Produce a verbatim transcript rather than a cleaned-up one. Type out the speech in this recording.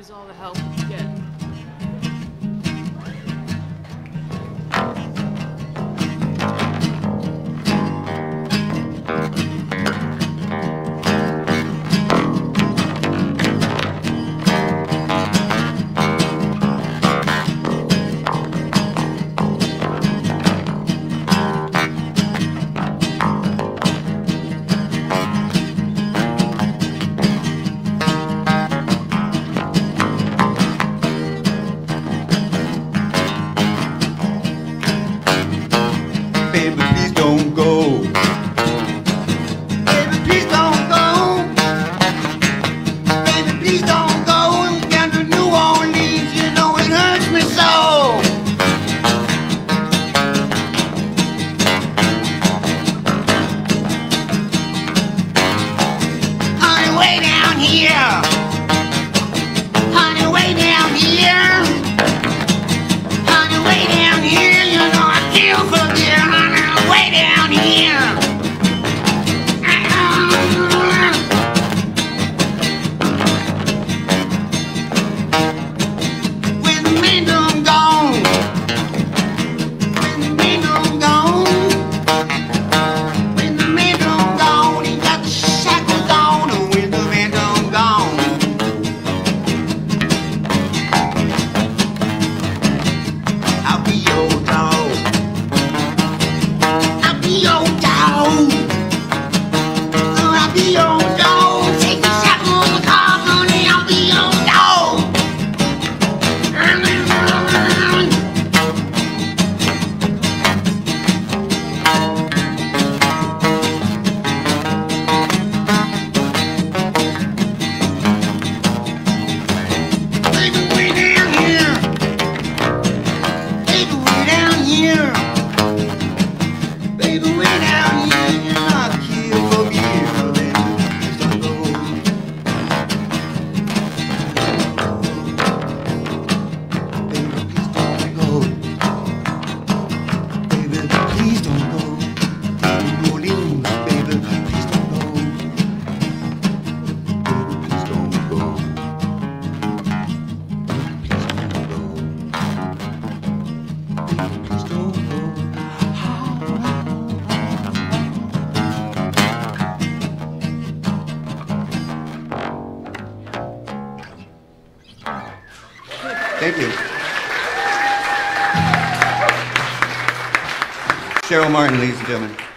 use all the help you get. Baby, please don't go. Baby, please don't go. Baby, please don't go. Down to New Orleans, you know it hurts me so. Honey, way down here. Honey, way down here. Honey, way down here. You know I kill for you. Way down here. When the men done gone, when the men done gone, when the men done gone, he got the shackles on. When the men done gone, I'll be your dog. I'll be your dog. Oh, I'll be your dog. Take the shackle on the car, honey. I'll be your dog. Baby, way down here. Baby, way down here. Baby, way down here, you're not here for me. Then please don't go. Baby, please don't go. Baby, please don't go. New Orleans, baby, please don't go. Baby, please don't go. Please don't go. Baby, please don't go. Thank you. Cheryl Martin, ladies and gentlemen.